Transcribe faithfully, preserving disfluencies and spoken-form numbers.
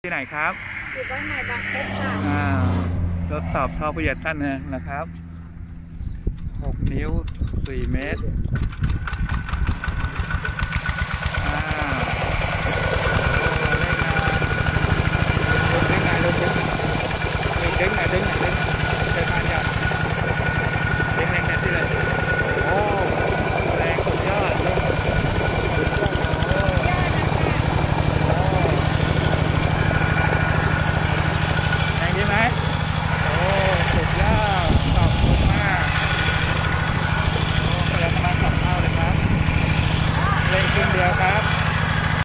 ที่ไหนครับอยู่บ้านใหม่บางพดค่ะอ่าทดสอบท่อประหยัดตั้นนะครับหกนิ้วสี่เมตร